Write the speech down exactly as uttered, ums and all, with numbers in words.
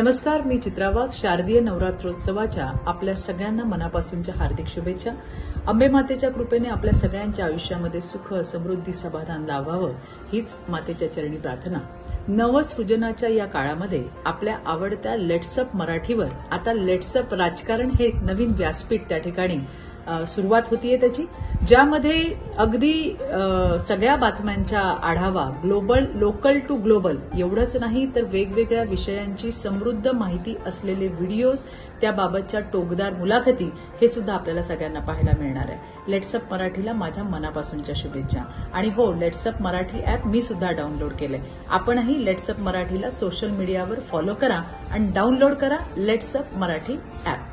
नमस्कार, मी चित्रा वाघ. शारदीय नवरात्रोत्सवाच्या आपल्या सगळ्यांना मनापासूनच्या हार्दिक शुभेच्छा. अंबे मातेच्या कृपेने आपल्या सगळ्यांच्या आयुष्यामध्ये सुख, समृद्धी, समाधान लाभावं हीच मातेच्या चरणी प्रार्थना. नवसृजनाच्या या काळामध्ये आपल्या आवडत्या लेट्सअप मराठीवर आता लेट्सअप राजकारण हे एक नवीन व्यासपीठ त्या ठिकाणी सुरुवात होतीये त्याची, ज्यामध्ये अगदी सगळ्या बातम्यांचा आढावा, ग्लोबल लोकल टू ग्लोबल एवढंच नाही तर वेगवेगळ्या विषयांची समृद्ध माहिती असलेले व्हिडिओज, त्याबाबतच्या टोकदार मुलाखती हे सुद्धा आपल्याला सगळ्यांना पाहायला मिळणार आहे. लेट्सअप मराठीला माझ्या मनापासूनच्या शुभेच्छा. आणि हो, लेट्सअप मराठी ऍप मी सुद्धा डाउनलोड केलंय. आपणही लेट्सअप मराठीला सोशल मीडियावर फॉलो करा आणि डाउनलोड करा लेट्सअप मराठी ऍप.